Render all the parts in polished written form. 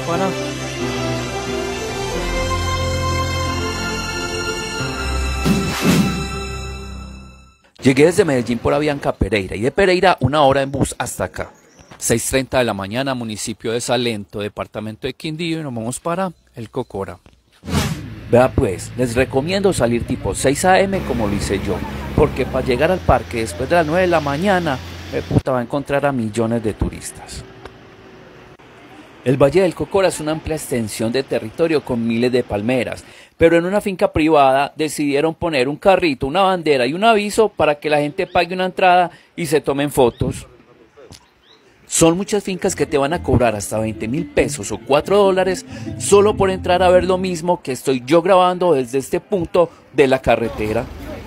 pana. Llegué desde Medellín por Avianca a Pereira y de Pereira 1 hora en bus hasta acá. 6:30 de la mañana, municipio de Salento, departamento de Quindío, y nos vamos para el Cocora. Vea pues, les recomiendo salir tipo 6 a.m. como lo hice yo, porque para llegar al parque después de las 9 de la mañana, va a encontrar a millones de turistas. El Valle del Cocora es una amplia extensión de territorio con miles de palmeras, pero en una finca privada decidieron poner un carrito, una bandera y un aviso para que la gente pague una entrada y se tomen fotos. Son muchas fincas que te van a cobrar hasta 20.000 pesos o $4 solo por entrar a ver lo mismo que estoy yo grabando desde este punto de la carretera.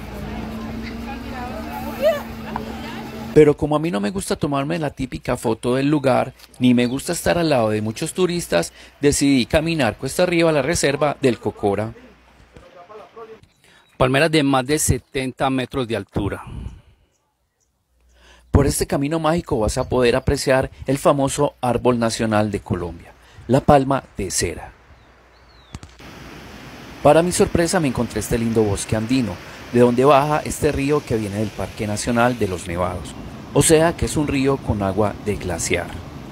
Pero como a mí no me gusta tomarme la típica foto del lugar, ni me gusta estar al lado de muchos turistas, decidí caminar cuesta arriba a la reserva del Cocora. Palmeras de más de 70 metros de altura. Por este camino mágico vas a poder apreciar el famoso árbol nacional de Colombia, la palma de cera. Para mi sorpresa me encontré este lindo bosque andino, de donde baja este río que viene del Parque Nacional de los Nevados, o sea que es un río con agua de glaciar.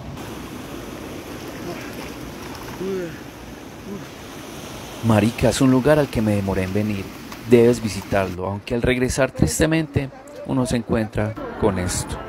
Marica, es un lugar al que me demoré en venir, debes visitarlo, aunque al regresar tristemente uno se encuentra con esto.